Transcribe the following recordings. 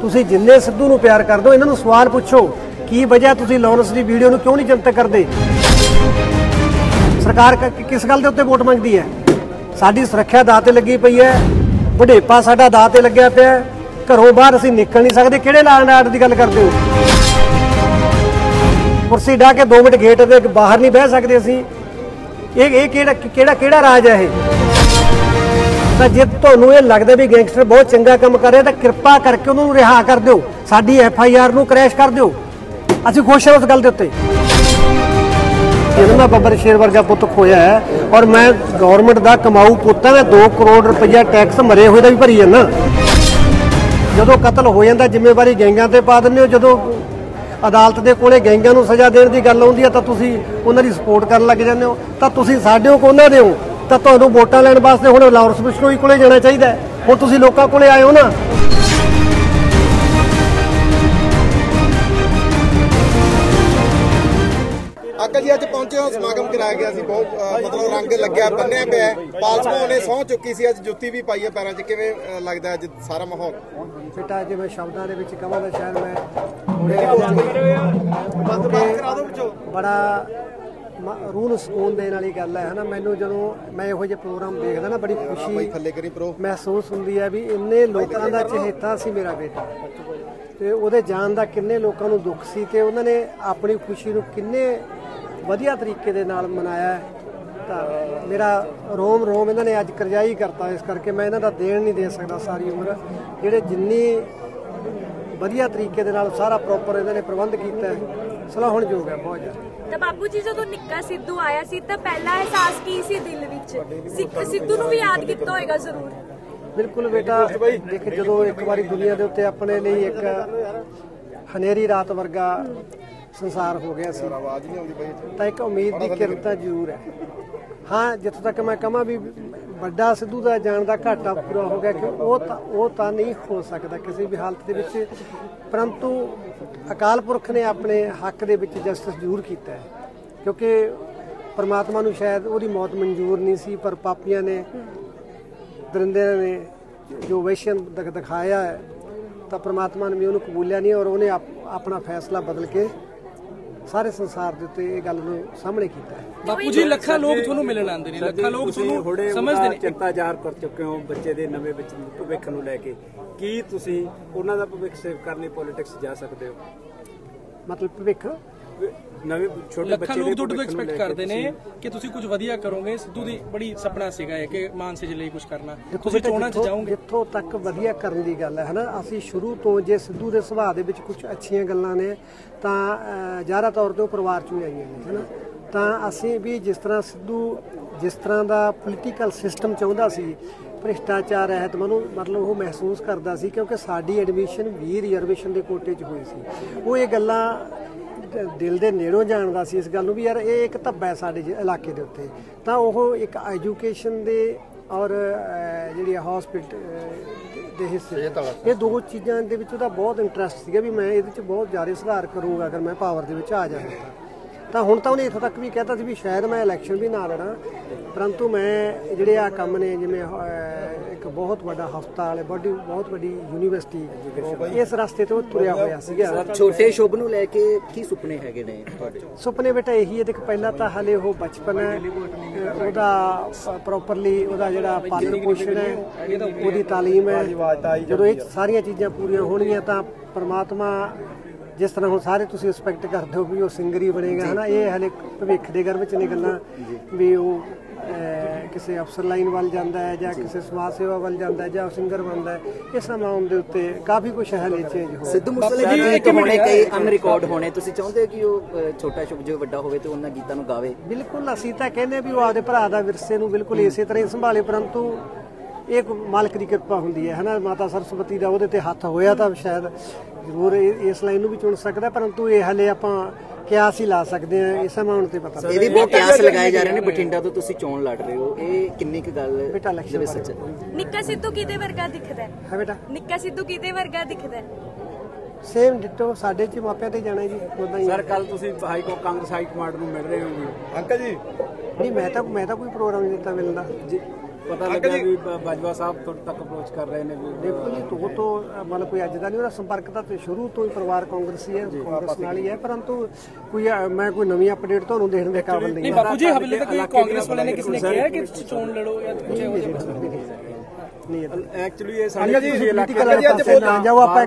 ਤੁਸੀਂ ਜਿੰਨੇ ਸਿੱਧੂ ਨੂੰ ਪਿਆਰ ਕਰਦੇ ਹੋ, ਇਹਨਾਂ ਨੂੰ ਸਵਾਲ ਪੁੱਛੋ ਕੀ ਵਜ੍ਹਾ ਤੁਸੀਂ ਲਾਰੈਂਸ ਦੀ ਵੀਡੀਓ ਨੂੰ ਕਿਉਂ ਨਹੀਂ ਜਨਤਕ ਕਰਦੇ। ਸਰਕਾਰ ਕਿਸ ਗੱਲ ਦੇ ਉੱਤੇ ਵੋਟ ਮੰਗਦੀ ਹੈ? ਸਾਡੀ ਸੁਰੱਖਿਆ ਦਾਅ ਤੇ ਲੱਗੀ ਪਈ ਹੈ, ਵਡੇਪਾ ਸਾਡਾ ਦਾਅ ਤੇ ਲੱਗਿਆ ਪਿਆ, ਘਰੋਂ ਬਾਹਰ ਅਸੀਂ ਨਿਕਲ ਨਹੀਂ ਸਕਦੇ। ਕਿਹੜੇ ਲਾਅ ਐਂਡ ਆਰਡਰ ਦੀ ਗੱਲ ਕਰਦੇ ਹੋ? ਕੁਰਸੀ ਢਾ ਕੇ 2 ਮਿੰਟ ਗੇਟ ਦੇ ਬਾਹਰ ਨਹੀਂ ਬਹਿ ਸਕਦੇ ਅਸੀਂ। ਇਹ ਕਿਹੜਾ ਰਾਜ ਹੈ ਇਹ? ਤਾਂ ਜੇ ਤੁਹਾਨੂੰ ਇਹ ਲੱਗਦਾ ਵੀ ਗੈਂਗਸਟਰ ਬਹੁਤ ਚੰਗਾ ਕੰਮ ਕਰ ਰਿਹਾ ਤਾਂ ਕਿਰਪਾ ਕਰਕੇ ਉਹਨੂੰ ਰਿਹਾ ਕਰ ਦਿਓ, ਸਾਡੀ FIR ਨੂੰ ਕਰੈਸ਼ ਕਰ ਦਿਓ। ਅਸੀਂ ਖੁਸ਼ ਹਾਂ ਉਸ ਗੱਲ ਦੇ ਉੱਤੇ। ਇਹਨਾਂ ਦਾ ਬੱਬਰ ਸ਼ੇਰ ਵਰਗਾ ਪੁੱਤ ਖੋਇਆ ਹੈ ਔਰ ਮੈਂ ਗਵਰਨਮੈਂਟ ਦਾ ਕਮਾਊ ਪੁੱਤ ਹਾਂ। ਮੈਂ 2 ਕਰੋੜ ਰੁਪਈਆ ਟੈਕਸ ਮਰੇ ਹੋਏ ਦਾ ਵੀ ਭਰੀ ਜਾਂਦਾ। ਜਦੋਂ ਕਤਲ ਹੋ ਜਾਂਦਾ ਜ਼ਿੰਮੇਵਾਰੀ ਗੈਂਗਾਂ ਤੇ ਪਾ ਦਿੰਦੇ ਹੋ। ਜਦੋਂ ਅਦਾਲਤ ਦੇ ਕੋਲੇ ਗੈਂਗਾਂ ਨੂੰ ਸਜ਼ਾ ਦੇਣ ਦੀ ਗੱਲ ਆਉਂਦੀ ਹੈ ਤਾਂ ਤੁਸੀਂ ਉਹਨਾਂ ਦੀ ਸਪੋਰਟ ਕਰਨ ਲੱਗ ਜਾਂਦੇ ਹੋ। ਤਾਂ ਤੁਸੀਂ ਸਾਡੇ ਹੋ ਉਹਨਾਂ ਦੇ ਹੋ, ਤਾਂ ਤੁਹਾਨੂੰ ਵੋਟਾਂ ਲੈਣ ਵਾਸਤੇ ਹੁਣ ਲਾਰੈਂਸ ਬਿਸ਼ਨੋਈ ਕੋਲੇ ਜਾਣਾ ਚਾਹੀਦਾ। ਹੁਣ ਤੁਸੀਂ ਲੋਕਾਂ ਕੋਲੇ ਆਏ ਹੋ ਨਾ। ਅੰਕਲ ਜੀ ਅੱਜ ਪਹੁੰਚੇ ਹੋ, ਸਮਾਗਮ ਕਰਾਇਆ ਗਿਆ ਸੀ, ਬਹੁਤ ਮਤਲਬ ਰੰਗ ਲੱਗਿਆ ਬੰਨਿਆ ਪਿਆ। ਪਾਲਸਮਾ ਨੇ ਸਹੁੰ ਚੁੱਕੀ ਸੀ, ਅੱਜ ਜੁੱਤੀ ਵੀ ਪਾਈ ਹੈ ਪੈਰਾਂ 'ਚ। ਕਿਵੇਂ ਲੱਗਦਾ ਅੱਜ ਸਾਰਾ ਮਾਹੌਲ? ਬੇਟਾ ਜੇ ਮੈਂ ਸ਼ਬਦਾਂ ਦੇ ਵਿੱਚ ਕਹਾਂ ਤਾਂ ਸ਼ਾਇਦ ਮੈਂ ਬੜਾ ਰੂਹ ਨੂੰ ਸਕੂਨ ਦੇਣ ਵਾਲੀ ਗੱਲ ਹੈ ਨਾ। ਮੈਨੂੰ ਜਦੋਂ ਮੈਂ ਇਹੋ ਜਿਹੇ ਪ੍ਰੋਗਰਾਮ ਦੇਖਦਾ ਨਾ ਬੜੀ ਖੁਸ਼ੀ ਮਹਿਸੂਸ ਹੁੰਦੀ ਹੈ ਵੀ ਇੰਨੇ ਲੋਕਾਂ ਦਾ ਚਹੇਤਾ ਸੀ ਮੇਰਾ ਬੇਟਾ, ਤੇ ਉਹਦੇ ਜਾਣ ਦਾ ਕਿੰਨੇ ਲੋਕਾਂ ਨੂੰ ਦੁੱਖ ਸੀ ਤੇ ਉਹਨਾਂ ਨੇ ਆਪਣੀ ਖੁਸ਼ੀ ਨੂੰ ਕਿੰਨੇ ਵਧੀਆ ਤਰੀਕੇ ਦੇ ਨਾਲ ਮਨਾਇਆ। ਤਾਂ ਮੇਰਾ ਰੋਮ ਇਹਨਾਂ ਨੇ ਅੱਜ ਕਰਜ਼ਾਈ ਕਰਤਾ। ਇਸ ਕਰਕੇ ਮੈਂ ਇਹਨਾਂ ਦਾ ਦੇਣ ਨਹੀਂ ਦੇ ਸਕਦਾ ਸਾਰੀ ਉਮਰ। ਜਿਹੜੇ ਜਿੰਨੀ ਵਧੀਆ ਤਰੀਕੇ ਦੇ ਨਾਲ ਸਾਰਾ ਪ੍ਰੋਪਰ ਇਹਨਾਂ ਨੇ ਪ੍ਰਬੰਧ ਕੀਤਾ, ਸਲਾਹੁਣਯੋਗ ਹੈ ਬਹੁਤ ਜ਼ਿਆਦਾ। ਤਾਂ ਬਾਪੂ ਜੀ ਜਦੋਂ ਨਿੱਕਾ ਸਿੱਧੂ ਆਇਆ ਸੀ ਤਾਂ ਪਹਿਲਾ ਅਹਿਸਾਸ ਕੀ ਸੀ ਦਿਲ ਵਿੱਚ? ਸਿੱਧੂ ਨੂੰ ਵੀ ਯਾਦ ਕੀਤਾ ਹੋਏਗਾ ਜ਼ਰੂਰ। ਬਿਲਕੁਲ ਬੇਟਾ, ਦੇਖ ਜਦੋਂ ਇੱਕ ਵਾਰੀ ਦੁਨੀਆ ਦੇ ਉੱਤੇ ਆਪਣੇ ਲਈ ਇੱਕ ਹਨੇਰੀ ਰਾਤ ਵਰਗਾ ਸੰਸਾਰ ਹੋ ਗਿਆ ਸੀ ਤਾਂ ਇੱਕ ਉਮੀਦ ਦੀ ਕਿਰਨ ਤਾਂ ਜ਼ਰੂਰ ਹੈ। ਹਾਂ, ਜਿੱਥੋਂ ਤੱਕ ਮੈਂ ਕਹਾਂ ਵੀ ਵੱਡਾ ਸਿੱਧੂ ਦਾ ਜਾਣ ਦਾ ਘਾਟਾ ਪੂਰਾ ਹੋ ਗਿਆ ਕਿ ਉਹ ਤਾਂ ਨਹੀਂ ਹੋ ਸਕਦਾ ਕਿਸੇ ਵੀ ਹਾਲਤ ਦੇ ਵਿੱਚ, ਪਰੰਤੂ ਅਕਾਲ ਪੁਰਖ ਨੇ ਆਪਣੇ ਹੱਕ ਦੇ ਵਿੱਚ ਜਸਟਿਸ ਜ਼ਰੂਰ ਕੀਤਾ ਹੈ। ਕਿਉਂਕਿ ਪਰਮਾਤਮਾ ਨੂੰ ਸ਼ਾਇਦ ਉਹਦੀ ਮੌਤ ਮਨਜ਼ੂਰ ਨਹੀਂ ਸੀ, ਪਰ ਪਾਪੀਆਂ ਨੇ, ਦਰਿੰਦਿਆਂ ਨੇ ਜੋ ਵੈਸ਼ਨ ਦਿਖਾਇਆ ਹੈ ਤਾਂ ਪਰਮਾਤਮਾ ਨੇ ਵੀ ਉਹਨੂੰ ਕਬੂਲਿਆ ਨਹੀਂ ਔਰ ਉਹਨੇ ਆਪਣਾ ਫੈਸਲਾ ਬਦਲ ਕੇ ਸਾਰੇ ਸੰਸਾਰ ਦੇ ਉੱਤੇ ਇਹ ਗੱਲ ਨੂੰ ਸਾਹਮਣੇ ਕੀਤਾ ਹੈ। ਬਾਪੂ ਜੀ ਲੱਖਾਂ ਲੋਕ ਤੁਹਾਨੂੰ ਮਿਲਣ ਆਉਂਦੇ ਨੇ, ਲੱਖਾਂ ਲੋਕ ਤੁਹਾਨੂੰ ਸਮਝਦੇ ਨੇ। ਚਿੰਤਾ ਜ਼ਾਹਰ ਕਰ ਚੁੱਕੇ ਹੋ ਬੱਚੇ ਦੇ ਨਵੇਂ ਭਵਿੱਖ ਨੂੰ ਲੈ ਕੇ, ਕੀ ਤੁਸੀਂ ਉਹਨਾਂ ਦਾ ਭਵਿੱਖ ਸੇਵ ਕਰਨੀ ਪੋਲਿਟਿਕਸ ਜਾ ਸਕਦੇ ਹੋ? ਮਤਲਬ ਭਵਿੱਖ ਨਵੇਂ ਛੋਟੇ ਲੱਖਾਂ ਲੋਕ ਤੁਹਾਡੇ ਤੋਂ ਐਕਸਪੈਕਟ ਕਰਦੇ ਨੇ ਕਿ ਤੁਸੀਂ ਕੁਝ ਵਧੀਆ ਕਰੋਗੇ। ਸਿੱਧੂ ਦੀ ਬੜੀ ਸੁਪਨਾ ਸੀਗਾ ਕਿ ਮਾਨਸੇ ਦੇ ਲਈ ਕੁਝ ਕਰਨਾ, ਤੁਸੀਂ ਚੋਣਾਂ 'ਚ ਜਾਓਗੇ। ਜਿੱਥੋਂ ਤੱਕ ਵਧੀਆ ਕਰਨ ਦੀ ਗੱਲ ਹੈ ਹਨਾ, ਅਸੀਂ ਸ਼ੁਰੂ ਤੋਂ ਜੇ ਸਿੱਧੂ ਦੇ ਸੁਭਾਅ ਦੇ ਵਿੱਚ ਕੁਝ ਅੱਛੀਆਂ ਗੱਲਾਂ ਨੇ ਤਾਂ ਜ਼ਾਹਰਾ ਤੌਰ ਤੇ ਉਹ ਪਰਿਵਾਰ 'ਚੋਂ ਹੀ ਆਈਆਂ ਨੇ ਹਨਾ। ਤਾਂ ਅਸੀਂ ਵੀ ਜਿਸ ਤਰ੍ਹਾਂ ਸਿੱਧੂ ਜਿਸ ਤਰ੍ਹਾਂ ਦਾ ਪੋਲੀਟੀਕਲ ਸਿਸਟਮ ਚਾਹੁੰਦਾ ਸੀ, ਭ੍ਰਿਸ਼ਟਾਚਾਰ ਰਹਿਤ ਮਤਲਬ ਉਹ ਮਹਿਸੂਸ ਕਰਦਾ ਸੀ, ਕਿਉਂਕਿ ਸਾਡੀ ਐਡਮਿਸ਼ਨ ਵੀ ਰਿਜ਼ਰਵੇਸ਼ਨ ਦੇ ਕੋਟੇ 'ਚ ਹੋਈ ਸੀ। ਉਹ ਇਹ ਗੱਲਾਂ ਦਿਲ ਦੇ ਨੇੜੋਂ ਜਾਣਦਾ ਸੀ ਇਸ ਗੱਲ ਨੂੰ ਵੀ ਯਾਰ ਇਹ ਇੱਕ ਧੱਬਾ ਹੈ ਸਾਡੇ ਇਲਾਕੇ ਦੇ ਉੱਤੇ। ਤਾਂ ਉਹ ਇੱਕ ਐਜੂਕੇਸ਼ਨ ਦੇ ਔਰ ਜਿਹੜੀ ਹਸਪੀਟਲ ਦੇ ਹਿੱਸੇ, ਇਹ 2 ਚੀਜ਼ਾਂ ਦੇ ਵਿੱਚ ਉਹਦਾ ਬਹੁਤ ਇੰਟਰਸਟ ਸੀਗਾ ਵੀ ਮੈਂ ਇਹਦੇ 'ਚ ਬਹੁਤ ਜ਼ਿਆਦਾ ਸੁਧਾਰ ਕਰੂੰਗਾ ਅਗਰ ਮੈਂ ਪਾਵਰ ਦੇ ਵਿੱਚ ਆ ਜਾਵਾਂ। ਤਾਂ ਹੁਣ ਤਾਂ ਉਹਨੇ ਇੱਥੋਂ ਤੱਕ ਵੀ ਕਹਿਤਾ ਸੀ ਵੀ ਸ਼ਾਇਦ ਮੈਂ ਇਲੈਕਸ਼ਨ ਵੀ ਨਾ ਲੜਾਂ, ਪਰੰਤੂ ਮੈਂ ਜਿਹੜੇ ਆ ਕੰਮ ਨੇ ਜਿਵੇਂ ਇੱਕ ਬਹੁਤ ਵੱਡਾ ਹਸਪਤਾਲ, ਬਹੁਤ ਵੱਡੀ ਯੂਨੀਵਰਸਿਟੀ, ਇਸ ਰਸਤੇ ਤੇ ਉਹ ਤੁਰਿਆ ਹੋਇਆ ਸੀਗਾ। ਛੋਟੇ ਸ਼ੁਭ ਨੂੰ ਲੈ ਕੇ ਕੀ ਸੁਪਨੇ ਹੈਗੇ ਨੇ ਤੁਹਾਡੇ? ਸੁਪਨੇ ਬੇਟਾ ਇਹੀ ਹੈ, ਦੇਖ ਪਹਿਲਾਂ ਤਾਂ ਹਾਲੇ ਉਹ ਬਚਪਨ ਹੈ, ਉਹਦਾ ਪ੍ਰੋਪਰਲੀ ਉਹਦਾ ਜਿਹੜਾ ਪਾਲਣ ਪੋਸ਼ਣ ਹੈ, ਉਹਦੀ ਤਾਲੀਮ ਹੈ। ਜਦੋਂ ਇਹ ਸਾਰੀਆਂ ਚੀਜ਼ਾਂ ਪੂਰੀਆਂ ਹੋਣਗੀਆਂ ਤਾਂ ਪਰਮਾਤਮਾ ਜਿਸ ਤਰ੍ਹਾਂ ਹੁਣ ਸਾਰੇ ਤੁਸੀਂ ਐਕਸਪੈਕਟ ਕਰਦੇ ਹੋ ਵੀ ਉਹ ਸਿੰਗਰ ਹੀ ਬਣੇਗਾ ਹਨਾ, ਇਹ ਹਲੇ ਭਵਿੱਖ ਦੇ ਗਰਭ ਵਿੱਚ ਨੇ ਗੱਲਾਂ ਵੀ ਉਹ ਕਿਸੇ ਅਫਸਰ ਲਾਈਨ ਵੱਲ ਜਾਂਦਾ ਹੈ ਜਾਂ ਕਿਸੇ ਸਮਾਜ ਸੇਵਾ ਵੱਲ ਜਾਂਦਾ ਹੈ ਜਾਂ ਸਿੰਗਰ ਬਣਦਾ ਹੈ। ਇਹ ਸਮਾਂ ਆਉਣ ਦੇ ਉੱਤੇ ਕਾਫੀ ਕੁਛ ਹਲੇ ਚੇਂਜ ਹੋ। ਸਿੱਧੂ ਮੂਸੇਵਾਲੇ ਦੇ ਹੋਣੇ ਕਈ ਅਨਰਿਕਾਰਡ ਹੋਣੇ, ਤੁਸੀਂ ਚਾਹੁੰਦੇ ਹੋ ਕਿ ਉਹ ਛੋਟਾ ਸ਼ੁਭ ਜੋ ਵੱਡਾ ਹੋਵੇ ਤੇ ਉਹਨਾਂ ਗੀਤਾਂ ਨੂੰ ਗਾਵੇ? ਬਿਲਕੁਲ, ਅਸੀਂ ਤਾਂ ਕਹਿੰਦੇ ਵੀ ਉਹ ਆਪਦੇ ਭਰਾ ਦਾ ਵਿਰਸੇ ਨੂੰ ਬਿਲਕੁਲ ਇਸੇ ਤਰ੍ਹਾਂ ਹੀ ਸੰਭਾਲੇ, ਪਰੰਤੂ ਇਹ ਮਾਲਕ ਦੀ ਕਿਰਪਾ ਹੁੰਦੀ ਹੈ ਹਨਾ। ਮਾਤਾ ਸਰਸਵਤੀ ਦਾ ਉਹਦੇ ਤੇ ਹੱਥ ਹੋਇਆ ਤਾਂ ਸ਼ਾਇਦ ਜ਼ਰੂਰ ਇਸ ਲਾਈਨ ਨੂੰ ਵੀ ਚੁਣ ਸਕਦਾ, ਪਰੰਤੂ ਇਹ ਹਲੇ ਆਪਾਂ ਕਿਆਸ ਹੀ ਲਾ ਸਕਦੇ ਹਾਂ, ਇਸ ਅਮਾਉਂਟ ਤੇ ਪਤਾ। ਇਹ ਵੀ ਬਹੁਤ ਕਿਆਸ ਲਗਾਏ ਜਾ ਰਹੇ ਨੇ, ਬਠਿੰਡਾ ਤੋਂ ਤੁਸੀਂ ਚੋਣ ਲੜ ਰਹੇ ਹੋ, ਇਹ ਕਿੰਨੀ ਕੁ ਗੱਲ ਬੇਟਾ ਲక్ష్యం ਸੱਚ ਹੈ? ਨਿੱਕਾ ਸਿੱਧੂ ਕਿਹਦੇ ਵਰਗਾ ਦਿਖਦਾ ਹੈ ਬੇਟਾ? ਨਿੱਕਾ ਸਿੱਧੂ ਕਿਹਦੇ ਵਰਗਾ ਦਿਖਦਾ ਹੈ? ਸੇਮ ਡਿਟੋ ਸਾਡੇ 'ਚ ਮਾਪਿਆਂ ਤੇ ਜਾਣਾ ਜੀ ਉਦਾਂ ਹੀ। ਸਰ ਕੱਲ ਤੁਸੀਂ ਕਾਂਗਰਸ ਹਾਈ ਕਮਾਂਡ ਨੂੰ ਮਿਲ ਰਹੇ ਹੋ ਜੀ? ਅੰਕਲ ਜੀ ਨਹੀਂ, ਮੈਂ ਤਾਂ ਕੋਈ ਪ੍ਰੋਗਰਾਮ ਨਹੀਂ ਦਿੱਤਾ ਮਿਲਣ ਦਾ ਜੀ। ਪਤਾ ਲੱਗਾ ਵੀ ਬਾਜਵਾ ਸਾਹਿਬ ਤੁਹਾਡੇ ਤੱਕ ਅਪਰੋਚ ਕਰ ਰਹੇ ਨੇ ਵੀ ਦੇਖੋ ਜੀ ਉਹ ਤੋਂ ਮਤਲਬ ਕੋਈ ਅੱਜ ਦਾ ਨਹੀਂ, ਉਹਦਾ ਸੰਪਰਕ ਤਾਂ ਸ਼ੁਰੂ ਤੋਂ ਹੀ ਪਰਿਵਾਰ ਕਾਂਗਰਸੀ ਹੈ, ਕਾਂਗਰਸ ਨਾਲ ਹੀ ਹੈ, ਪਰੰਤੂ ਕੋਈ ਮੈਂ ਕੋਈ ਨਵੀਂ ਅਪਡੇਟ ਤੁਹਾਨੂੰ ਦੇਣ ਦੇ ਕਾਬਿਲ ਨਹੀਂ। ਬਾਪੂ ਜੀ ਹਵਲੇ ਤੱਕ ਕੋਈ ਕਾਂਗਰਸ ਵਾਲੇ ਨੇ ਕਿਸੇ ਨੇ ਕਿਹਾ ਕਿ ਤੁਸੀਂ ਚੋਣ ਲੜੋ ਜਾਂ ਕੁਝ ਇਹੋ ਜਿਹਾ? ਨਹੀਂ ਐਕਚੁਅਲੀ ਇਹ ਸਾਡੇ ਜਾਓ ਆਪਾਂ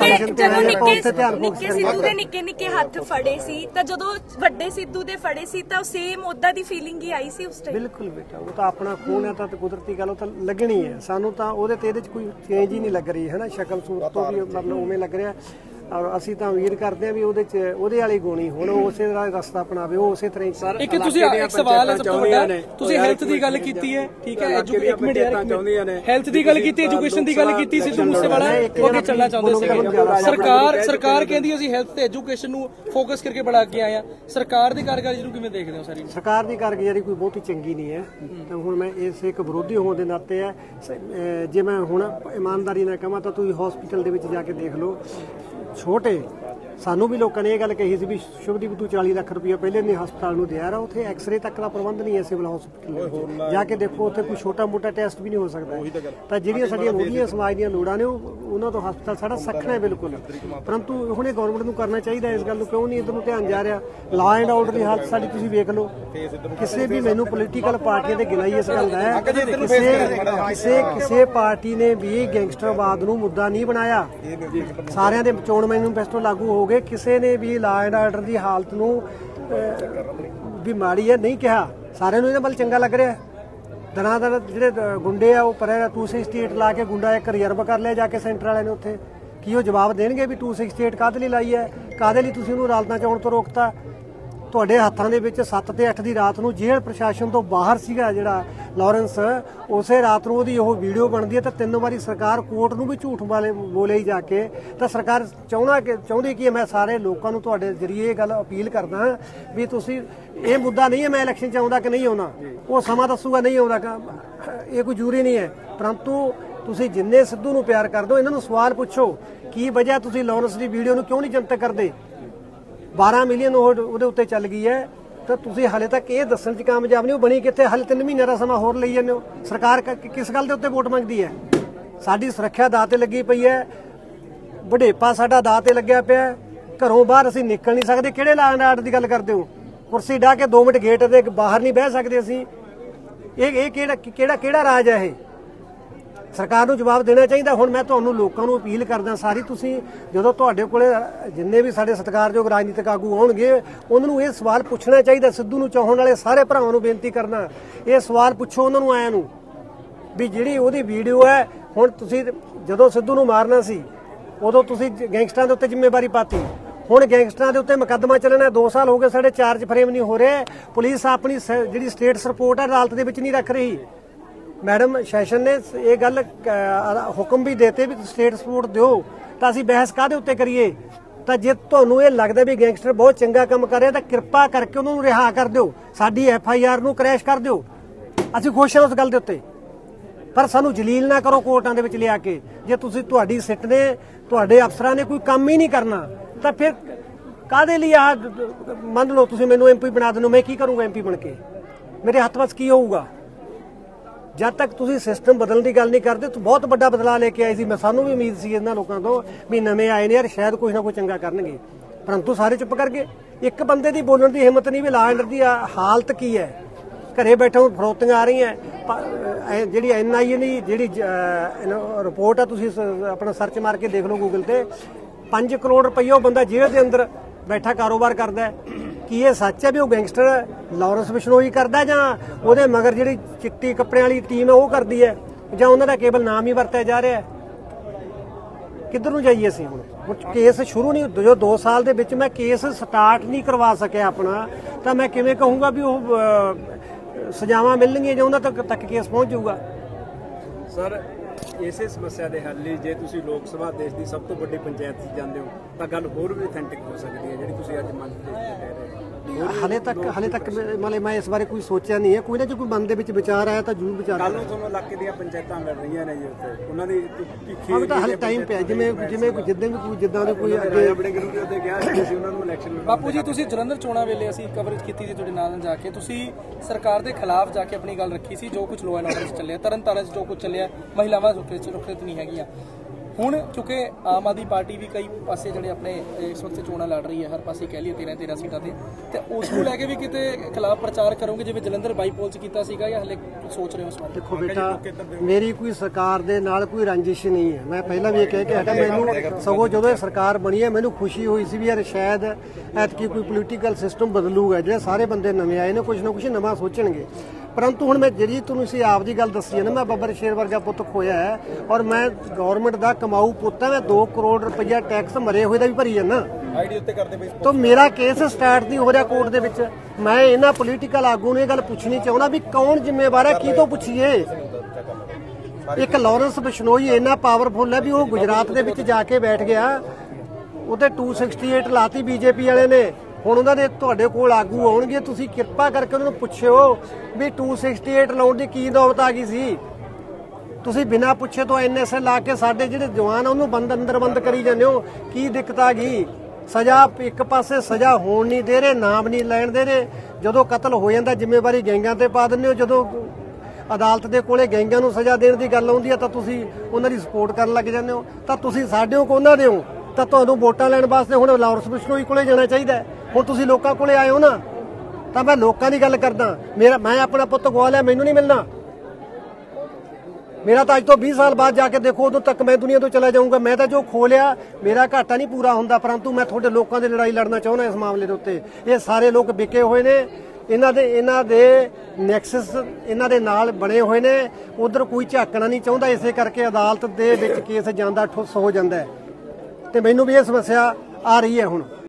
ਨਿੱਕੇ ਸਿੱਧੂ ਦੇ ਨਿੱਕੇ ਹੱਥ ਫੜੇ ਸੀ ਤਾਂ ਜਦੋਂ ਵੱਡੇ ਸਿੱਧੂ ਦੇ ਫੜੇ ਸੀ ਤਾਂ ਸੇਮ ਉਦਾਂ ਦੀ ਫੀਲਿੰਗ ਹੀ ਆਈ ਸੀ ਉਸ ਟਾਈਮ। ਬਿਲਕੁਲ ਬੇਟਾ, ਉਹ ਤਾਂ ਆਪਣਾ ਖੂਨ ਹੈ ਤਾਂ ਕੁਦਰਤੀ ਗੱਲ ਉਹ ਤਾਂ ਲੱਗਣੀ ਹੈ। ਸਾਨੂੰ ਤਾਂ ਉਹਦੇ ਤੇ ਇਹਦੇ 'ਚ ਕੋਈ ਚੇਂਜ ਹੀ ਨਹੀਂ ਲੱਗ ਰਹੀ ਹੈ ਨਾ, ਸ਼ਕਲ ਸੂਰਤ ਤੋਂ ਵੀ ਮਤਲਬ ਉਵੇਂ ਲੱਗ ਰਿਹਾ। ਔਰ ਅਸੀਂ ਤਾਂ ਉਮੀਦ ਕਰਦੇ ਹਾਂ ਵੀ ਉਹਦੇ 'ਚ ਉਹਦੇ ਵਾਲੀ ਗੁਣੀ ਹੁਣ ਉਸੇ ਤਰ੍ਹਾਂ ਰਸਤਾ ਅਪਣਾਵੇ, ਉਹ ਉਸੇ ਤਰ੍ਹਾਂ ਹੀ। ਇੱਕ ਤੁਸੀਂ ਇੱਕ ਸਵਾਲ ਹੈ ਸਭ ਤੋਂ ਵੱਡਾ, ਤੁਸੀਂ ਹੈਲਥ ਦੀ ਗੱਲ ਕੀਤੀ ਹੈ, ਠੀਕ ਹੈ, ਇੱਕ ਮਿੰਟ ਯਾਰ, ਹੈਲਥ ਦੀ ਗੱਲ ਕੀਤੀ, ਐਜੂਕੇਸ਼ਨ ਦੀ ਗੱਲ ਕੀਤੀ, ਸਿੱਧੂ ਮੂਸੇਵਾਲਾ ਉਹ ਅੱਗੇ ਚੱਲਣਾ ਚਾਹੁੰਦੇ ਸੀਗੇ। ਸਰਕਾਰ ਕਹਿੰਦੀ ਅਸੀਂ ਹੈਲਥ ਤੇ ਐਜੂਕੇਸ਼ਨ ਨੂੰ ਫੋਕਸ ਕਰਕੇ ਬੜਾ ਅੱਗੇ ਆਏ ਆ। ਸਰਕਾਰ ਦੀ ਕਾਰਗੁਜ਼ਾਰੀ ਨੂੰ ਕਿਵੇਂ ਦੇਖਦੇ ਹੋ ਸਾਰੀ? ਸਰਕਾਰ ਦੀ ਕਾਰਗੁਜ਼ਾਰੀ ਕੋਈ ਬਹੁਤੀ ਚੰਗੀ ਨਹੀਂ ਹੈ, ਤਾਂ ਹੁਣ ਮੈਂ ਇਸ ਇੱਕ ਵਿਰੋਧੀ ਹੋਣ ਦੇ ਨਾਤੇ ਹੈ, ਜੇ ਮੈਂ ਹੁਣ ਇਮਾਨਦਾਰੀ ਨਾਲ ਕਹਾਂ ਤਾਂ ਤੁਸੀਂ ਹਸਪੀਟਲ ਦੇ ਵਿੱਚ ਜਾ ਕੇ ਦੇਖ ਲਓ, ਛੋਟੇ ਸਾਨੂੰ ਵੀ ਲੋਕਾਂ ਨੇ ਇਹ ਗੱਲ ਕਹੀ ਸੀ ਵੀ ਸ਼ੁਭਦੀਪ ਤੂੰ 40 ਲੱਖ ਰੁਪਇਆ ਪਹਿਲੇ ਨੇ ਹਸਪਤਾਲ ਨੂੰ ਦਿਆ ਰਿਹਾ, ਉੱਥੇ ਐਕਸ-ਰੇ ਤੱਕ ਦਾ ਪ੍ਰਬੰਧ ਨਹੀਂ ਹੈ ਸਿਵਲ ਹਸਪੀਟਲ ਜਾ ਕੇ ਦੇਖੋ, ਉੱਥੇ ਕੋਈ ਛੋਟਾ ਮੋਟਾ ਟੈਸਟ ਵੀ ਨਹੀਂ ਹੋ ਸਕਦਾ। ਤਾਂ ਜਿਹੜੀਆਂ ਸਾਡੀਆਂ ਮੂਲੀਆਂ ਸਮਾਜ ਦੀਆਂ ਲੋੜਾਂ ਨੇ ਉਹਨਾਂ ਤੋਂ ਹਸਪਤਾਲ ਸਾਡਾ ਸਖਣਾ ਹੈ ਬਿਲਕੁਲ, ਪਰੰਤੂ ਹੁਣ ਇਹ ਗਵਰਨਮੈਂਟ ਨੂੰ ਕਰਨਾ ਚਾਹੀਦਾ ਇਸ ਗੱਲ ਨੂੰ, ਕਿਉਂ ਨਹੀਂ ਇੱਧਰ ਨੂੰ ਧਿਆਨ ਜਾ ਰਿਹਾ? ਲਾ ਐਂਡ ਆਰਡਰ ਦੀ ਹਾਲਤ ਸਾਡੀ ਤੁਸੀਂ ਵੇਖ ਲਓ, ਕਿਸੇ ਵੀ ਮੈਨੂੰ ਪੋਲੀਟੀਕਲ ਪਾਰਟੀਆਂ ਤੇ ਗਿਲਾਈ ਇਸ ਗੱਲ ਦਾ ਹੈ, ਕਿਸੇ ਪਾਰਟੀ ਨੇ ਵੀ ਗੈਂਗਸਟਰਵਾਦ ਨੂੰ ਮੁੱਦਾ ਨਹੀਂ ਬਣਾਇਆ। ਸਾਰਿਆਂ ਦੇ ਚੋਣ ਮੈਨੀਫੈਸਟੋ ਲਾਗੂ ਹੋ ਗਏ, ਕਿਸੇ ਨੇ ਵੀ ਲਾ ਐਂਡ ਆਰਡਰ ਦੀ ਹਾਲਤ ਨੂੰ ਵੀ ਮਾੜੀ ਹੈ ਨਹੀਂ ਕਿਹਾ, ਸਾਰਿਆਂ ਨੂੰ ਇਹਦੇ ਵੱਲ ਚੰਗਾ ਲੱਗ ਰਿਹਾ। ਦਰਾਂ ਦਰ ਜਿਹੜੇ ਗੁੰਡੇ ਆ ਉਹ ਪਰੇ 268 ਲਾ ਕੇ ਗੁੰਡਾ ਇੱਕ ਰਿਜ਼ਰਵ ਕਰ ਲਿਆ ਜਾ ਕੇ ਸੈਂਟਰ ਵਾਲਿਆਂ ਨੇ, ਉੱਥੇ ਕੀ ਉਹ ਜਵਾਬ ਦੇਣਗੇ ਵੀ 268 ਕਾਹਦੇ ਲਈ ਲਾਈ ਹੈ, ਕਾਹਦੇ ਲਈ ਤੁਸੀਂ ਉਹਨੂੰ ਅਦਾਲਤਾਂ 'ਚ ਆਉਣ ਤੋਂ ਰੋਕਤਾ? ਤੁਹਾਡੇ ਹੱਥਾਂ ਦੇ ਵਿੱਚ 7 ਤੇ 8 ਦੀ ਰਾਤ ਨੂੰ ਜੇਲ੍ਹ ਪ੍ਰਸ਼ਾਸਨ ਤੋਂ ਬਾਹਰ ਸੀਗਾ ਜਿਹੜਾ ਲਾਰੈਂਸ, ਉਸੇ ਰਾਤ ਨੂੰ ਉਹਦੀ ਉਹ ਵੀਡੀਓ ਬਣਦੀ ਹੈ ਤਾਂ 3 ਵਾਰੀ ਸਰਕਾਰ ਕੋਰਟ ਨੂੰ ਵੀ ਝੂਠ ਵਾਲੇ ਬੋਲੇ ਜਾ ਕੇ। ਤਾਂ ਸਰਕਾਰ ਚਾਹੁੰਦੀ ਕਿ ਮੈਂ ਸਾਰੇ ਲੋਕਾਂ ਨੂੰ ਤੁਹਾਡੇ ਜ਼ਰੀਏ ਇਹ ਗੱਲ ਅਪੀਲ ਕਰਦਾ ਵੀ ਤੁਸੀਂ ਇਹ ਮੁੱਦਾ ਨਹੀਂ ਹੈ ਮੈਂ ਇਲੈਕਸ਼ਨ 'ਚ ਆਉਂਦਾ ਕਿ ਨਹੀਂ ਆਉਣਾ, ਉਹ ਸਮਾਂ ਦੱਸੂਗਾ ਨਹੀਂ ਆਉਂਦਾ, ਇਹ ਕੋਈ ਜ਼ਰੂਰੀ ਨਹੀਂ ਹੈ, ਪਰੰਤੂ ਤੁਸੀਂ ਜਿੰਨੇ ਸਿੱਧੂ ਨੂੰ ਪਿਆਰ ਕਰਦੇ ਹੋ ਇਹਨਾਂ ਨੂੰ ਸਵਾਲ ਪੁੱਛੋ ਕੀ ਵਜ੍ਹਾ ਤੁਸੀਂ ਲਾਰੈਂਸ ਦੀ ਵੀਡੀਓ ਨੂੰ ਕਿਉਂ ਨਹੀਂ ਜਨਤਕ ਕਰਦੇ? 12 ਮਿਲੀਅਨ ਉਹਦੇ ਉੱਤੇ ਚੱਲ ਗਈ ਹੈ, ਤਾਂ ਤੁਸੀਂ ਹਾਲੇ ਤੱਕ ਇਹ ਦੱਸਣ 'ਚ ਕਾਮਯਾਬ ਨਹੀਂ, ਉਹ ਬਣੀ ਕਿੱਥੇ? ਹਾਲੇ 3 ਮਹੀਨਿਆਂ ਦਾ ਸਮਾਂ ਹੋਰ ਲਈ ਜਾਂਦੇ ਹੋ। ਸਰਕਾਰ ਕਿਸ ਗੱਲ ਦੇ ਉੱਤੇ ਵੋਟ ਮੰਗਦੀ ਹੈ? ਸਾਡੀ ਸੁਰੱਖਿਆ ਦਾਅ ਤੇ ਲੱਗੀ ਪਈ ਹੈ, ਵਡੇਪਾ ਸਾਡਾ ਦਾਅ ਤੇ ਲੱਗਿਆ ਪਿਆ, ਘਰੋਂ ਬਾਹਰ ਅਸੀਂ ਨਿਕਲ ਨਹੀਂ ਸਕਦੇ। ਕਿਹੜੇ ਲਾ ਐਂਡ ਆਰਡਰ ਦੀ ਗੱਲ ਕਰਦੇ ਹੋ? ਕੁਰਸੀ ਢਾਹ ਕੇ 2 ਮਿੰਟ ਗੇਟ ਦੇ ਬਾਹਰ ਨਹੀਂ ਬਹਿ ਸਕਦੇ ਅਸੀਂ। ਇਹ ਕਿਹੜਾ ਰਾਜ ਹੈ? ਇਹ ਸਰਕਾਰ ਨੂੰ ਜਵਾਬ ਦੇਣਾ ਚਾਹੀਦਾ। ਹੁਣ ਮੈਂ ਤੁਹਾਨੂੰ ਲੋਕਾਂ ਨੂੰ ਅਪੀਲ ਕਰਦਾ ਸਾਰੀ, ਤੁਸੀਂ ਜਦੋਂ ਤੁਹਾਡੇ ਕੋਲੇ ਜਿੰਨੇ ਵੀ ਸਾਡੇ ਸਤਿਕਾਰਯੋਗ ਰਾਜਨੀਤਿਕ ਆਗੂ ਆਉਣਗੇ ਉਹਨਾਂ ਨੂੰ ਇਹ ਸਵਾਲ ਪੁੱਛਣਾ ਚਾਹੀਦਾ। ਸਿੱਧੂ ਨੂੰ ਚਾਹਣ ਵਾਲੇ ਸਾਰੇ ਭਰਾਵਾਂ ਨੂੰ ਬੇਨਤੀ ਕਰਨਾ, ਇਹ ਸਵਾਲ ਪੁੱਛੋ ਉਹਨਾਂ ਨੂੰ ਆਇਆਂ ਨੂੰ ਵੀ ਜਿਹੜੀ ਉਹਦੀ ਵੀਡੀਓ ਹੈ, ਹੁਣ ਤੁਸੀਂ ਜਦੋਂ ਸਿੱਧੂ ਨੂੰ ਮਾਰਨਾ ਸੀ ਉਦੋਂ ਤੁਸੀਂ ਗੈਂਗਸਟਰਾਂ ਦੇ ਉੱਤੇ ਜ਼ਿੰਮੇਵਾਰੀ ਪਾਤੀ, ਹੁਣ ਗੈਂਗਸਟਰਾਂ ਦੇ ਉੱਤੇ ਮੁਕੱਦਮਾ ਚੱਲਣਾ। 2 ਸਾਲ ਹੋ ਗਏ ਸਾਡੇ ਚਾਰਜ ਫਰੇਮ ਨਹੀਂ ਹੋ ਰਹੇ, ਪੁਲਿਸ ਆਪਣੀ ਜਿਹੜੀ ਸਟੇਟਸ ਰਿਪੋਰਟ ਹੈ ਅਦਾਲਤ ਦੇ ਵਿੱਚ ਨਹੀਂ ਰੱਖ ਰਹੀ। ਮੈਡਮ ਸੈਸ਼ਨ ਨੇ ਇਹ ਗੱਲ ਹੁਕਮ ਵੀ ਦੇਤੇ ਵੀ ਸਟੇਟ ਸਪੋਰਟ ਦਿਓ, ਤਾਂ ਅਸੀਂ ਬਹਿਸ ਕਾਹਦੇ ਉੱਤੇ ਕਰੀਏ? ਤਾਂ ਜੇ ਤੁਹਾਨੂੰ ਇਹ ਲੱਗਦਾ ਵੀ ਗੈਂਗਸਟਰ ਬਹੁਤ ਚੰਗਾ ਕੰਮ ਕਰ ਰਿਹਾ ਤਾਂ ਕਿਰਪਾ ਕਰਕੇ ਉਹਨਾਂ ਨੂੰ ਰਿਹਾ ਕਰ ਦਿਓ, ਸਾਡੀ FIR ਨੂੰ ਕ੍ਰੈਸ਼ ਕਰ ਦਿਓ, ਅਸੀਂ ਖੁਸ਼ ਹਾਂ ਉਸ ਗੱਲ ਦੇ ਉੱਤੇ। ਪਰ ਸਾਨੂੰ ਜਲੀਲ ਨਾ ਕਰੋ ਕੋਰਟਾਂ ਦੇ ਵਿੱਚ ਲਿਆ ਕੇ। ਜੇ ਤੁਸੀਂ ਤੁਹਾਡੀ ਸਿੱਟ ਨੇ ਤੁਹਾਡੇ ਅਫਸਰਾਂ ਨੇ ਕੋਈ ਕੰਮ ਹੀ ਨਹੀਂ ਕਰਨਾ ਤਾਂ ਫਿਰ ਕਾਹਦੇ ਲਈ ਆਹ ਮੰਨ ਲਓ ਤੁਸੀਂ ਮੈਨੂੰ MP ਬਣਾ ਦਿੰਦੇ ਹੋ, ਮੈਂ ਕੀ ਕਰੂੰਗਾ MP ਬਣ ਕੇ? ਮੇਰੇ ਹੱਥ ਵਿੱਚ ਕੀ ਹੋਊਗਾ? ਜਦ ਤੱਕ ਤੁਸੀਂ ਸਿਸਟਮ ਬਦਲਣ ਦੀ ਗੱਲ ਨਹੀਂ ਕਰਦੇ ਤਾਂ ਬਹੁਤ ਵੱਡਾ ਬਦਲਾਅ ਲੈ ਕੇ ਆਏ ਸੀ। ਮੈਂ ਸਾਨੂੰ ਵੀ ਉਮੀਦ ਸੀ ਇਹਨਾਂ ਲੋਕਾਂ ਤੋਂ ਵੀ ਨਵੇਂ ਆਏ ਨੇ ਯਾਰ ਸ਼ਾਇਦ ਕੁਝ ਨਾ ਕੁਝ ਚੰਗਾ ਕਰਨਗੇ, ਪਰੰਤੂ ਸਾਰੇ ਚੁੱਪ ਕਰ ਗਏ। ਇੱਕ ਬੰਦੇ ਦੀ ਬੋਲਣ ਦੀ ਹਿੰਮਤ ਨਹੀਂ ਵੀ ਲਾ ਐਂਡ ਦੀ ਹਾਲਤ ਕੀ ਹੈ। ਘਰੇ ਬੈਠੇ ਫਰੋਤੀਆਂ ਆ ਰਹੀਆਂ, ਜਿਹੜੀ NIA ਦੀ ਜਿਹੜੀ ਰਿਪੋਰਟ ਆ ਤੁਸੀਂ ਆਪਣਾ ਸਰਚ ਮਾਰ ਕੇ ਦੇਖ ਲਓ ਗੂਗਲ ਤੇ, 5 ਕਰੋੜ ਰੁਪਈਆ ਉਹ ਬੰਦਾ ਜੇਲ੍ਹ ਦੇ ਅੰਦਰ ਬੈਠਾ ਕਾਰੋਬਾਰ ਕਰਦਾ। ਕੀ ਇਹ ਸੱਚ ਹੈ ਵੀ ਉਹ ਗੈਂਗਸਟਰ ਲਾਰੈਂਸ ਬਿਸ਼ਨੋਈ ਕਰਦਾ ਜਾਂ ਉਹਦੇ ਮਗਰ ਜਿਹੜੀ ਚਿੱਟੀ ਕੱਪੜਿਆਂ ਵਾਲੀ ਟੀਮ ਹੈ ਉਹ ਕਰਦੀ ਹੈ, ਜਾਂ ਉਹਨਾਂ ਦਾ ਕੇਵਲ ਨਾਮ ਹੀ ਵਰਤਿਆ ਜਾ ਰਿਹਾ? ਕਿੱਧਰ ਨੂੰ ਜਾਈਏ ਅਸੀਂ? ਹੁਣ ਕੇਸ ਸ਼ੁਰੂ ਨਹੀਂ, ਜੋ 2 ਸਾਲ ਦੇ ਵਿੱਚ ਮੈਂ ਕੇਸ ਸਟਾਰਟ ਨਹੀਂ ਕਰਵਾ ਸਕਿਆ ਆਪਣਾ, ਤਾਂ ਮੈਂ ਕਿਵੇਂ ਕਹੂੰਗਾ ਵੀ ਉਹ ਸਜ਼ਾਵਾਂ ਮਿਲਣਗੀਆਂ ਜਾਂ ਉਹਨਾਂ ਤੱਕ ਕੇਸ ਪਹੁੰਚ ਜਾਊਗਾ? ਸਰ ਇਸੇ ਸਮੱਸਿਆ ਦੇ ਹੱਲ ਲਈ ਜੇ ਤੁਸੀਂ ਲੋਕ ਸਭਾ ਦੇਸ਼ ਦੀ ਸਭ ਤੋਂ ਵੱਡੀ ਪੰਚਾਇਤ 'ਚ ਜਾਂਦੇ ਹੋ ਤਾਂ ਗੱਲ ਹੋਰ ਵੀ ਅਥੈਂਟਿਕ ਹੋ ਸਕਦੀ ਹੈ ਜਿਹੜੀ ਤੁਸੀਂ ਅੱਜ ਮੰਚ ਤੇ ਕਹਿ ਰਹੇ ਹੋ। ਹਲੇ ਤੱਕ ਮਤਲਬ ਮੈਂ ਇਸ ਬਾਰੇ ਕੋਈ ਸੋਚਿਆ ਨਹੀਂ ਹੈ। ਕੋਈ ਨਾ ਜੇ ਕੋਈ ਮਨ ਦੇ ਵਿੱਚ ਵਿਚਾਰ ਆਇਆ ਤਾਂ ਜ਼ਰੂਰ ਵਿਚਾਰ ਕੱਲ ਨੂੰ ਤੁਹਾਨੂੰ ਇਲਾਕੇ ਦੀਆਂ ਪੰਚਾਇਤਾਂ ਮਿਲ ਰਹੀਆਂ ਨੇ ਜੀ ਉੱਥੇ, ਉਹਨਾਂ ਦੀ ਹਾਂ ਤਾਂ ਹਲੇ ਟਾਈਮ ਪਿਆ, ਜਿਵੇਂ ਜਿੱਦਾਂ ਦੇ ਕੋਈ ਅੱਗੇ ਆਪਣੇ ਗਰੁੱਪ ਉੱਤੇ ਗਿਆ ਸੀ ਉਹਨਾਂ ਨੂੰ ਇਲੈਕਸ਼ਨ। ਬਾਪੂ ਜੀ ਤੁਸੀਂ ਜਲੰਧਰ ਚੋਣਾਂ ਵੇਲੇ ਅਸੀਂ ਕਵਰੇਜ ਕੀਤੀ ਸੀ ਤੁਹਾਡੇ ਨਾਲ ਜਾ ਕੇ, ਤੁਸੀਂ ਸਰਕਾਰ ਦੇ ਖਿਲਾਫ ਜਾ ਕੇ ਆਪਣੀ ਗੱਲ ਰੱਖੀ ਸੀ। ਜੋ ਕੁਝ ਲਾਅ ਐਂਡ ਆਰਡਰ 'ਚ ਚੱਲਿਆ, ਤਰਨਤਾਰਨ 'ਚ ਜੋ ਕੁਝ ਚੱਲਿਆ, ਮਹਿਲਾਵਾਂ ਸੁਰੱਖਿਅਤ ਨਹੀਂ ਹੈਗੀਆਂ। ਹੁਣ ਕਿਉਂਕਿ ਆਮ ਆਦਮੀ ਪਾਰਟੀ ਵੀ ਕਈ ਪਾਸੇ ਜਿਹੜੇ ਆਪਣੇ ਇਸ ਵਕਤ ਚੋਣਾਂ ਲੜ ਰਹੀ ਹੈ, ਹਰ ਪਾਸੇ ਕਹਿ ਲਈਏ 13 ਸੀਟਾਂ ਤੇ ਉਸ ਨੂੰ ਲੈ ਕੇ ਵੀ ਕਿਤੇ ਖਿਲਾਫ ਪ੍ਰਚਾਰ ਕਰੋਗੇ ਜਿਵੇਂ ਜਲੰਧਰ ਬਾਈਪੋਲ 'ਚ ਕੀਤਾ ਸੀਗਾ, ਜਾਂ ਹਲੇ ਸੋਚ ਰਹੇ ਹੋ ਇਸ ਬਾਰੇ? ਦੇਖੋ ਬੇਟਾ, ਮੇਰੀ ਕੋਈ ਸਰਕਾਰ ਦੇ ਨਾਲ ਕੋਈ ਰੰਜਿਸ਼ ਨਹੀਂ ਹੈ। ਮੈਂ ਪਹਿਲਾਂ ਵੀ ਇਹ ਕਹਿ ਕੇ ਹਟਾ, ਮੈਨੂੰ ਸਗੋਂ ਜਦੋਂ ਇਹ ਸਰਕਾਰ ਬਣੀ ਹੈ ਮੈਨੂੰ ਖੁਸ਼ੀ ਹੋਈ ਸੀ ਵੀ ਯਾਰ ਸ਼ਾਇਦ ਐਤਕੀ ਕੋਈ ਪੋਲੀਟੀਕਲ ਸਿਸਟਮ ਬਦਲੂਗਾ, ਜਿਹੜੇ ਸਾਰੇ ਬੰਦੇ ਨਵੇਂ ਆਏ ਨੇ ਕੁਝ ਨਾ ਕੁਝ ਨਵਾਂ ਸੋਚਣਗੇ। ਪਰੰਤੂ ਹੁਣ ਮੈਂ ਜਿਹੜੀ ਤੁਸੀਂ ਆਪ ਦੀ ਗੱਲ ਦੱਸੀ ਹੈ ਨਾ, ਮੈਂ ਬੱਬਰ ਸ਼ੇਰ ਵਰਗਾ ਪੁੱਤ ਖੋਇਆ ਹੈ ਔਰ ਮੈਂ ਗਵਰਨਮੈਂਟ ਦਾ ਕਮਾਊ ਪੁੱਤ ਹੈ। ਮੈਂ 2 ਕਰੋੜ ਰੁਪਈਆ ਟੈਕਸ ਮਰੇ ਹੋਏ ਦਾ ਵੀ ਭਰੀ ਜਾਂਦਾ ਆਈਡੀ ਉੱਤੇ ਕਰਦੇ ਬਈ। ਤਾਂ ਮੇਰਾ ਕੇਸ ਸਟਾਰਟ ਨਹੀਂ ਹੋ ਰਿਹਾ ਕੋਰਟ ਦੇ ਵਿੱਚ। ਮੈਂ ਇਹਨਾਂ ਪੋਲੀਟੀਕਲ ਆਗੂ ਨੂੰ ਇਹ ਗੱਲ ਪੁੱਛਣੀ ਚਾਹੁੰਦਾ ਵੀ ਕੌਣ ਜ਼ਿੰਮੇਵਾਰ ਹੈ, ਕੀ ਤੋਂ ਪੁੱਛੀਏ। ਇੱਕ ਲਾਰੈਂਸ ਬਿਸ਼ਨੋਈ ਇੰਨਾ ਪਾਵਰਫੁਲ ਹੈ ਵੀ ਉਹ ਗੁਜਰਾਤ ਦੇ ਵਿੱਚ ਜਾ ਕੇ ਬੈਠ ਗਿਆ, ਉਹਤੇ 268 ਲਾਤੀ ਬੀਜੇਪੀ ਵਾਲੇ ਨੇ। ਹੁਣ ਉਹਨਾਂ ਦੇ ਤੁਹਾਡੇ ਕੋਲ ਆਗੂ ਆਉਣਗੇ, ਤੁਸੀਂ ਕਿਰਪਾ ਕਰਕੇ ਉਹਨਾਂ ਨੂੰ ਪੁੱਛਿਓ ਵੀ 268 ਲਾਉਣ ਦੀ ਕੀ ਨੌਬਤ ਆ ਗਈ ਸੀ। ਤੁਸੀਂ ਬਿਨਾਂ ਪੁੱਛੇ ਤੋਂ NSA ਲਾ ਕੇ ਸਾਡੇ ਜਿਹੜੇ ਜਵਾਨ ਆ ਉਹਨੂੰ ਅੰਦਰ ਬੰਦ ਕਰੀ ਜਾਂਦੇ ਹੋ, ਕੀ ਦਿੱਕਤ ਆ ਗਈ? ਸਜ਼ਾ ਇੱਕ ਪਾਸੇ ਸਜ਼ਾ ਹੋਣ ਨਹੀਂ ਦੇ ਰਹੇ, ਨਾਮ ਨਹੀਂ ਲੈਣ ਦੇ ਰਹੇ। ਜਦੋਂ ਕਤਲ ਹੋ ਜਾਂਦਾ ਜ਼ਿੰਮੇਵਾਰੀ ਗੈਂਗਾਂ ਤੇ ਪਾ ਦਿੰਦੇ ਹੋ। ਜਦੋਂ ਅਦਾਲਤ ਦੇ ਕੋਲੇ ਗੈਂਗਾਂ ਨੂੰ ਸਜ਼ਾ ਦੇਣ ਦੀ ਗੱਲ ਆਉਂਦੀ ਹੈ ਤਾਂ ਤੁਸੀਂ ਉਹਨਾਂ ਦੀ ਸਪੋਰਟ ਕਰਨ ਲੱਗ ਜਾਂਦੇ ਹੋ। ਤਾਂ ਤੁਸੀਂ ਸਾਡੇ ਹੋ ਉਹਨਾਂ ਦੇ ਹੋ, ਤਾਂ ਤੁਹਾਨੂੰ ਵੋਟਾਂ ਲੈਣ ਵਾਸਤੇ ਹੁਣ ਲਾਰੈਂਸ ਬਿਸ਼ਨੋਈ ਕੋਲੇ ਜਾਣਾ ਚਾਹੀਦਾ। ਹੁਣ ਤੁਸੀਂ ਲੋਕਾਂ ਕੋਲੇ ਆਏ ਹੋ ਨਾ, ਤਾਂ ਮੈਂ ਲੋਕਾਂ ਦੀ ਗੱਲ ਕਰਦਾ। ਮੈਂ ਆਪਣਾ ਪੁੱਤ ਗਵਾ ਲਿਆ, ਮੈਨੂੰ ਨਹੀਂ ਮਿਲਣਾ। ਮੇਰਾ ਤਾਂ ਅੱਜ ਤੋਂ 20 ਸਾਲ ਬਾਅਦ ਜਾ ਕੇ ਦੇਖੋ, ਉਦੋਂ ਤੱਕ ਮੈਂ ਦੁਨੀਆ ਤੋਂ ਚਲਾ ਜਾਊਂਗਾ। ਮੈਂ ਤਾਂ ਜੋ ਖੋ ਲਿਆ ਮੇਰਾ ਘਾਟਾ ਨਹੀਂ ਪੂਰਾ ਹੁੰਦਾ, ਪਰੰਤੂ ਮੈਂ ਤੁਹਾਡੇ ਲੋਕਾਂ ਦੀ ਲੜਾਈ ਲੜਨਾ ਚਾਹੁੰਦਾ ਇਸ ਮਾਮਲੇ ਦੇ ਉੱਤੇ। ਇਹ ਸਾਰੇ ਲੋਕ ਵਿਕੇ ਹੋਏ ਨੇ, ਇਹਨਾਂ ਦੇ ਨੈਕਸਸ ਇਹਨਾਂ ਦੇ ਨਾਲ ਬਣੇ ਹੋਏ ਨੇ। ਉਧਰ ਕੋਈ ਝਾਕਣਾ ਨਹੀਂ ਚਾਹੁੰਦਾ, ਇਸੇ ਕਰਕੇ ਅਦਾਲਤ ਦੇ ਵਿੱਚ ਕੇਸ ਜਾਂਦਾ ਠੁੱਸ ਹੋ ਜਾਂਦਾ ਹੈ। ਤੇ ਮੈਨੂੰ ਵੀ ਇਹ ਸਮੱਸਿਆ ਆ ਰਹੀ ਹੈ ਹੁਣ।